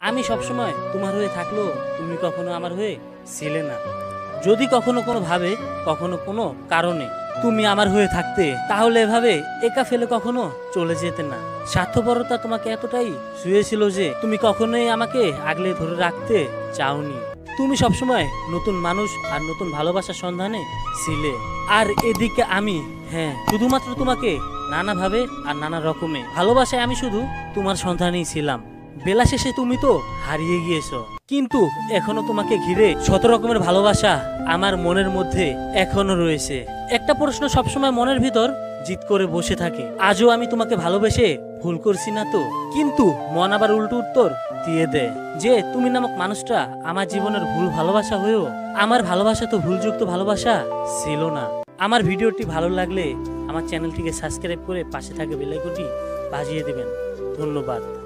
আমি সবসময় তোমার হয়ে থাকলেও তুমি কখনো আমার হয়ে ছিলে না। যদি কখনো কোনো ভাবে কখনো কোনো কারণে তুমি আমার হয়ে থাকতে, তাহলে এভাবে একা ফেলে কখনো চলে যেতে না। স্বার্থপরতা তোমাকে এতটাই শুয়েছিল যে তুমি কখনোই আমাকে আগলে ধরে রাখতে চাওনি। তুমি সবসময় নতুন মানুষ আর নতুন ভালোবাসার সন্ধানে ছিলে। আর এদিকে আমি, হ্যাঁ, শুধুমাত্র তোমাকে নানাভাবে আর নানা রকমে ভালোবাসায় আমি শুধু তোমার সন্ধানেই ছিলাম। বেলা শেষে তুমি তো হারিয়ে গিয়েছো, কিন্তু এখনো তোমাকে ঘিরে শত রকমের ভালোবাসা আমার মনের মধ্যে এখনো রয়েছে। একটা প্রশ্ন সবসময় মনের ভিতর জিদ করে বসে থাকে, আজও আমি তোমাকে ভালোবেসে ভুল করছি না তো? কিন্তু মন আবার উল্টো উত্তর দিয়ে দেয় যে তুমি নামক মানুষটা আমার জীবনের ভুল ভালোবাসা হয়েও আমার ভালোবাসা তো ভুলযুক্ত ভালোবাসা ছিল না। আমার ভিডিওটি ভালো লাগলে আমার চ্যানেলটিকে সাবস্ক্রাইব করে পাশে থাকা বেল আইকনটি বাজিয়ে দেবেন। ধন্যবাদ।